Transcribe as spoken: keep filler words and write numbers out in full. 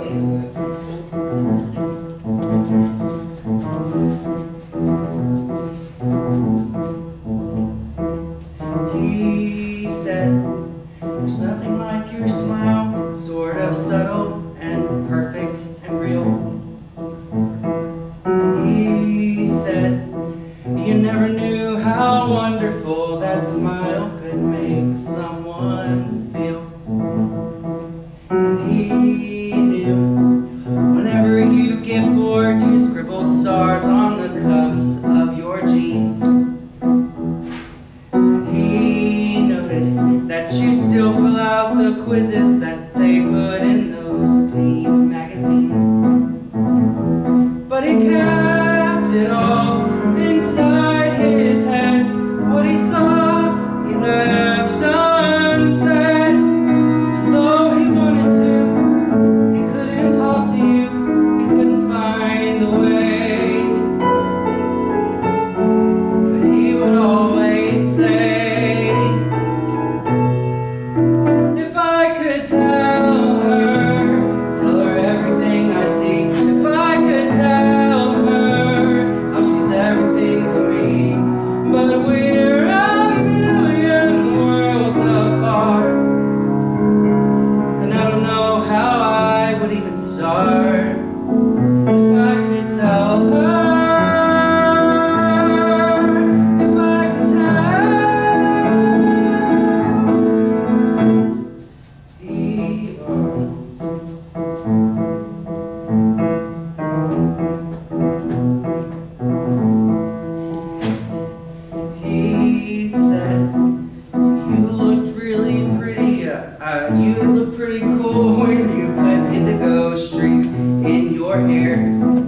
He said, there's nothing like your smile, sort of subtle and perfect and real. He said, you never knew how wonderful that smile could make someone feel. And he knew whenever you get bored, you scribbled stars on the cuffs of your jeans. He noticed that you still fill out the quizzes that they put in those teen magazines. But he kept it all inside his head. What he saw, he left unsaid. And though he wanted to, he couldn't talk to you. He couldn't find the way. But he would always say, if I could tell her, tell her everything I see. If I could tell her how she's everything to me. But we're a million worlds apart, and I don't know how I would even start. If I could tell her, if I could tell he are. He said, you looked really pretty, uh, uh, you look pretty cool when you put indigo streaks in your hair.